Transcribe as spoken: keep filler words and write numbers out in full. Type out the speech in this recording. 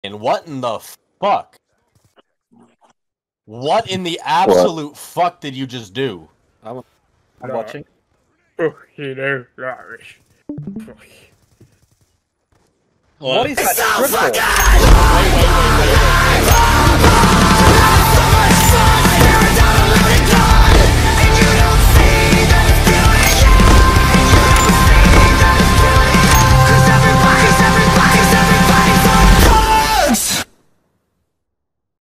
And what in the fuck? What in the absolute what? fuck did you just do? I'm, I'm watching. Oh, you know, rubbish. What is that triple? Wait, wait, wait, wait, wait.